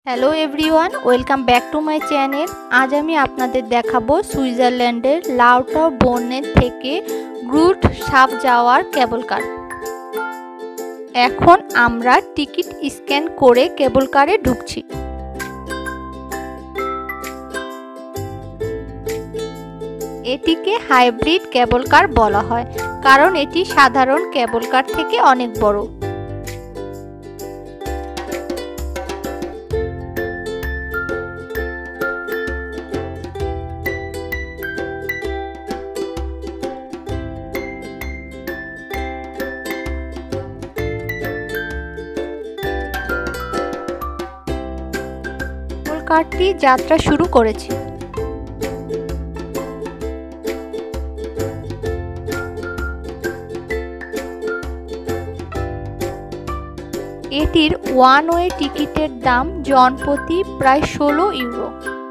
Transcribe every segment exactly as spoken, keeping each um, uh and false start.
Hello everyone, welcome back to my channel. আজ আমি আপনাদের দেখাবো সুইজারল্যান্ডের লাউটারবোর্নের থেকে গ্রুট সাপ যাওয়ার কেবল কার। এখন আমরা টিকিট স্ক্যান করে কেবল কারে ঢুকছি। এটিকে হাইব্রিড কেবল কার বলা হয় কারণ এটি সাধারণ কেবল কার থেকে অনেক বড়। কারটি যাত্রা শুরু করেছে। এটির ওয়ান ওয়ে টিকিটের দাম জনপ্রতি প্রায় ষোলো ইউরো।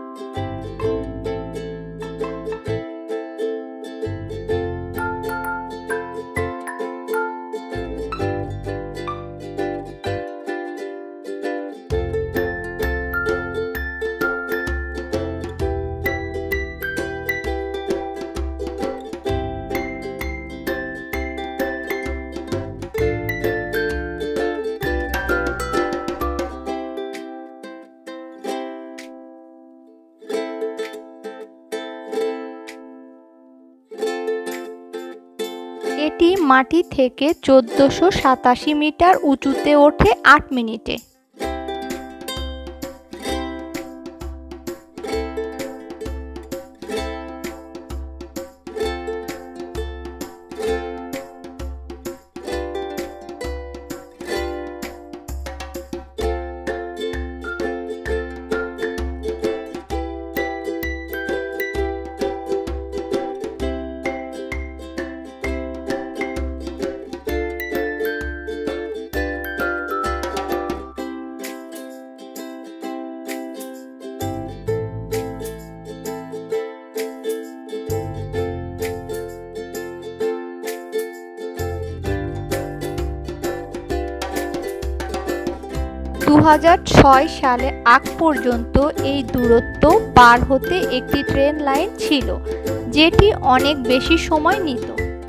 এটি মাটি থেকে চোদ্দশো সাতাশি মিটার উঁচুতে ওঠে আট মিনিটে। দু হাজার ছয় সালে আগ পর্যন্ত এই দূরত্ব পার হতে একটি ট্রেন লাইন ছিল, যেটি অনেক বেশি সময় নিত।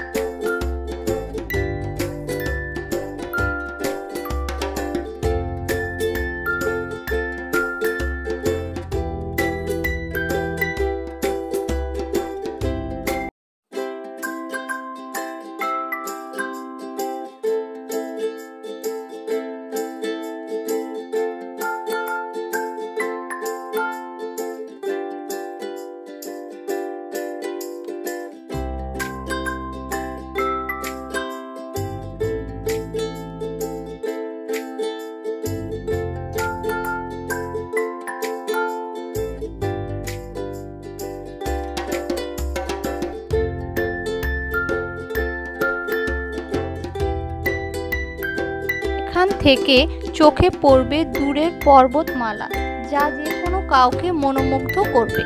এখান থেকে চোখে পড়বে দূরের পর্বতমালা, যা যে কোনো কাউকে মনোমুগ্ধ করবে।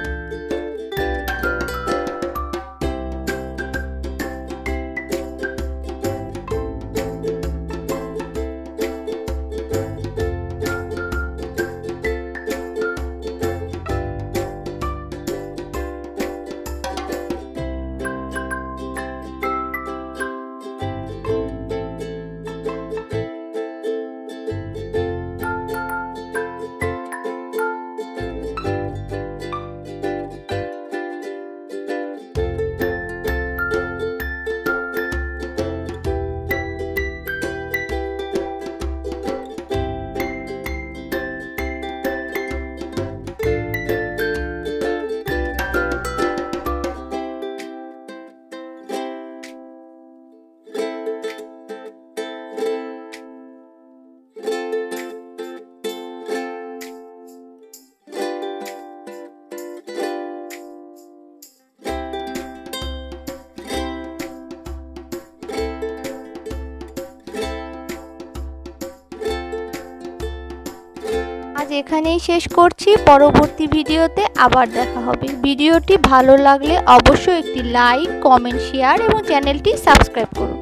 আজ এখানেই শেষ করছি, পরবর্তী ভিডিওতে আবার দেখা হবে। ভিডিওটি ভালো লাগলে অবশ্যই একটি লাইক, কমেন্ট, শেয়ার এবং চ্যানেলটি সাবস্ক্রাইব করুন।